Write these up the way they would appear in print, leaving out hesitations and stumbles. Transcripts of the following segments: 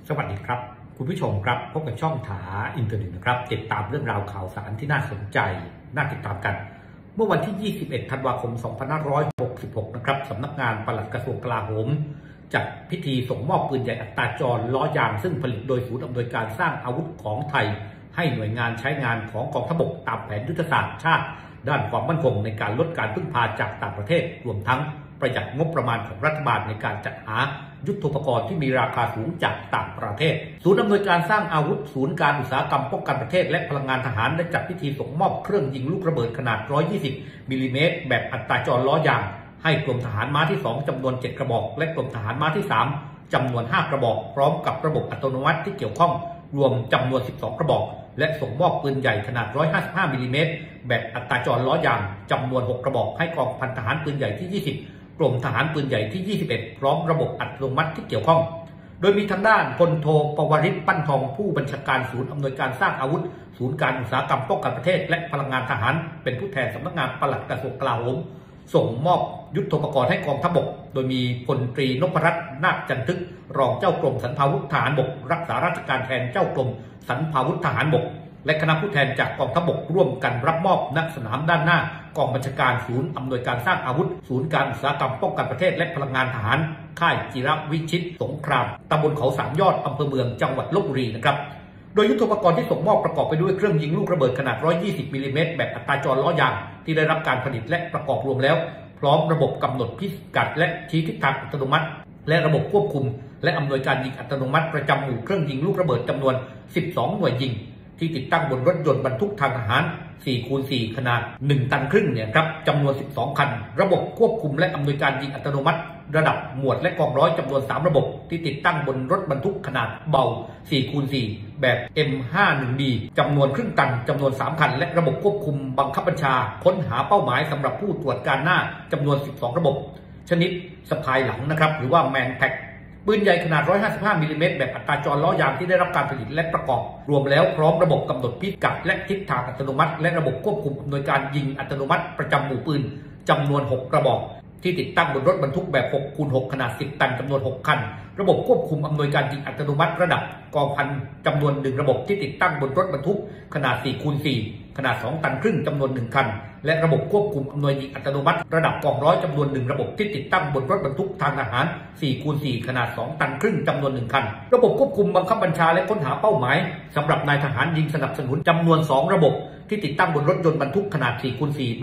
สวัสดีครับคุณผู้ชมครับพบกับช่องถาอินเทอร์เน็ตนะครับติดตามเรื่องราวข่าวสารที่น่าสนใจน่าติดตามกันเมื่อวันที่ 21 ธันวาคม 2566 นะครับสำนักงานปลัดกระทรวงกลาโหมจัดพิธีส่งมอบปืนใหญ่อัตราจรล้อยางซึ่งผลิตโดยศูนย์อำนวยการสร้างอาวุธของไทยให้หน่วยงานใช้งานของกองทัพบกตามแผนยุทธศาสตร์ชาติด้านความมั่นคงในการลดการพึ่งพาจากต่างประเทศรวมทั้งประหยัดงบประมาณของรัฐบาลในการจัดหายุทโธปกรณ์ที่มีราคาสูงจากต่างประเทศศูนย์อำนวยการสร้างอาวุธศูนย์การอุตสาหกรรมป้องกันประเทศและพลังงานทหารได้จัดพิธีส่งมอบเครื่องยิงลูกระเบิดขนาด 120 มิลลิเมตรแบบอัตราจรล้อยางให้กรมทหารม้าที่ 2 จำนวน 7 กระบอกและกรมทหารม้าที่ 3 จำนวน 5 กระบอกพร้อมกับระบบอัตโนมัติที่เกี่ยวข้องรวมจำนวน 12 กระบอกและส่งมอบปืนใหญ่ขนาด 155 มิลลิเมตรแบบอัตราจรล้อยางจำนวน 6 กระบอกให้กองพันทหารปืนใหญ่ที่ 20กรมทหารปืนใหญ่ที่ 21 พร้อมระบบอัตโนมัติที่เกี่ยวข้องโดยมีทางด้านพลโทปวริศปั้นทองผู้บัญชาการศูนย์อำนวยการสร้างอาวุธศูนย์การอุตสาหกรรมป้องกันประเทศและพลังงานทหารเป็นผู้แทนสำนักงานปลัดกระทรวงกลาโหมส่งมอบยุทโธปกรณ์ให้กองทัพบกโดยมีพลตรีนพรัตน์นาคจันทึกรองเจ้ากรมสรรพาวุธทหารบกรักษาราชการแทนเจ้ากรมสรรพาวุธทหารบกและคณะผู้แทนจากกองทัพบกร่วมกันรับมอบณสนามด้านหน้ากองบัญชาการศูนย์อำนวยการสร้างอาวุธศูนย์การอุตสาหกรรมป้องกันประเทศและพลังงานทหารค่ายจิรวิชิตสงครามตำบลเขาสามยอดอำเภอเมืองจังหวัดลพบุรีนะครับโดยยุทโธปกรณ์ที่ส่งมอบประกอบไปด้วยเครื่องยิงลูกระเบิดขนาด 120 มิลลิเมตรแบบอัตราจรล้อยางที่ได้รับการผลิตและประกอบรวมแล้วพร้อมระบบกำหนดพิกัดและชี้ทิศทางอัตโนมัติและระบบควบคุมและอำนวยการยิงอัตโนมัติประจำหมู่เครื่องยิงลูกระเบิดจำนวน 12 หน่วยยิงที่ติดตั้งบนรถยนต์บรรทุกทางทหาร 4x4 ขนาด 1 ตันครึ่งเนี่ยครับจำนวน 12 คันระบบควบคุมและอำนวยการยิงอัตโนมัติระดับหมวดและกองร้อยจำนวน 3 ระบบที่ติดตั้งบนรถบรรทุกขนาดเบา 4x4 แบบ M51B จำนวนครึ่งตันจำนวน 3 คันและระบบควบคุมบังคับบัญชาค้นหาเป้าหมายสำหรับผู้ตรวจการหน้าจำนวน 12 ระบบชนิดสะพายหลังนะครับหรือว่าแมนแพ็คปืนใหญ่ขนาด 155 มิลลิเมตรแบบอัตราจรล้อยางที่ได้รับการผลิตและประกอบรวมแล้วพร้อมระบบกำหนดพิกัดและทิศทางอัตโนมัติและระบบควบคุมอำนวยการยิงอัตโนมัติประจำหมู่ปืนจำนวน 6 กระบอกที่ติดตั้งบนรถบรรทุกแบบ 6x6 ขนาด 10 ตันจำนวน 6 คันระบบควบคุมอำนวยการยิงอัตโนมัติระดับกองพันจำนวน 1 ระบบที่ติดตั้งบนรถบรรทุกขนาด 4x4 ขนาด 2 ตันครึ่งจำนวน 1 คันและระบบควบคุมอำนวยยิงอัตโนมัติระดับกองร้อยจำนวน 1 ระบบที่ติดตั้งบนรถบรรทุกทางทหาร 4x4 ขนาด 2 ตันครึ่งจำนวน 1 คันระบบควบคุมบังคับบัญชาและค้นหาเป้าหมายสำหรับนายทหารยิงสนับสนุนจำนวน 2 ระบบที่ติดตั้งบนรถยนต์บรรทุกขนาด 4x4 แบบ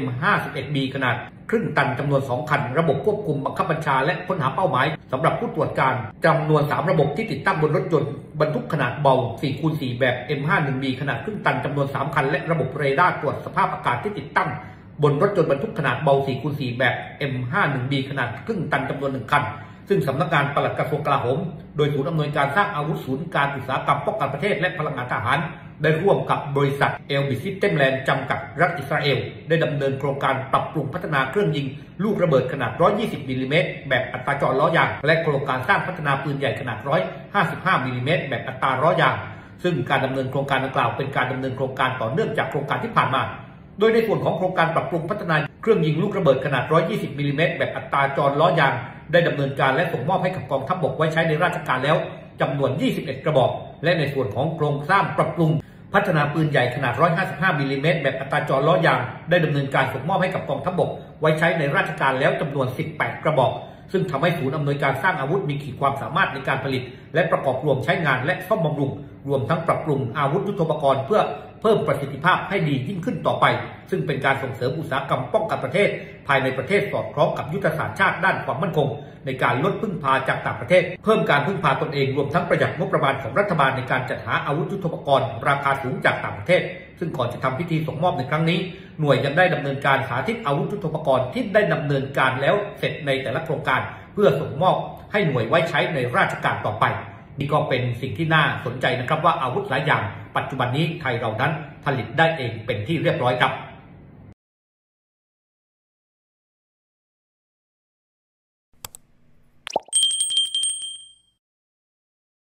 M51B ขนาดครึ่งตันจำนวน 2 คันระบบควบคุมบังคับบัญชาและค้นหาเป้าหมายสำหรับผู้ตรวจการจำนวน 3 ระบบที่ติดตั้งบนรถยนต์บรรทุกขนาดเบา 4x4 แบบ M51B ขนาดครึ่งตันจำนวน 3 คันและระบบเรดาร์ตรวจสภาพอากาศที่ติดตั้งบนรถยนต์บรรทุกขนาดเบา 4x4 แบบ M51B ขนาดครึ่งตันจำนวน 1 คันซึ่งสำนักงานปลัดกระทรวงกลาโหมโดยศูนย์อำนวยการสร้างอาวุธศูนย์การอุตสาหกรรมป้องกันประเทศและพลังงานทหารได้ร่วมกับบริษัทเอลบิซิสเต็มแลนด์จำกัดรัฐอิสราเอลได้ดำเนินโครงการปรับปรุงพัฒนาเครื่องยิงลูกระเบิดขนาด 120 มิลลิเมตรแบบอัตราจรล้อยางและโครงการสร้างพัฒนาปืนใหญ่ขนาด 155 มิลลิเมตรแบบอัตราล้อยางซึ่งการดำเนินโครงการดังกล่าวเป็นการดำเนินโครงการต่อเนื่องจากโครงการที่ผ่านมาโดยในส่วนของโครงการปรับปรุงพัฒนาเครื่องยิงลูกระเบิดขนาด 120 มิลลิเมตรแบบอัตราจรล้อยางได้ดำเนินการและส่งมอบให้กับกองทัพบกไว้ใช้ในราชการแล้วจำนวน 21 กระบอกและในส่วนของโครงสร้างปรับปรุงพัฒนาปืนใหญ่ขนาด 155 มิลลิเมตรแบบอัตราจรล้อยางได้ดำเนินการส่งมอบให้กับกองทัพบกไว้ใช้ในราชการแล้วจำนวน 18 กระบอกซึ่งทำให้ศูนย์อำนวยการสร้างอาวุธมีขีดความสามารถในการผลิตและประกอบรวมใช้งานและซ่อมบำรุงรวมทั้งปรับปรุงอาวุธยุทโธปกรณ์เพื่อเพิ่มประสิทธิภาพให้ดียิ่งขึ้นต่อไปซึ่งเป็นการส่งเสริมอุตสาหกรรมป้องกันประเทศภายในประเทศสอดคล้องกับยุทธศาสตร์ชาติด้านความมั่นคงในการลดพึ่งพาจากต่างประเทศเพิ่มการพึ่งพาตนเองรวมทั้งประหยัดงบประมาณของรัฐบาลในการจัดหาอาวุธยุทโธปกรณ์ราคาสูงจากต่างประเทศซึ่งก่อนจะทำพิธีส่งมอบในครั้งนี้หน่วยยังได้ดำเนินการสาธิตอาวุธยุทโธปกรณ์ที่ได้ดำเนินการแล้วเสร็จในแต่ละโครงการเพื่อส่งมอบให้หน่วยไว้ใช้ในราชการต่อไปนี่ก็เป็นสิ่งที่น่าสนใจนะครับว่าอาวุธหลายอย่างปัจจุบันนี้ไทยเรานั้นผลิตได้เองเป็นที่เรียบร้อยครับ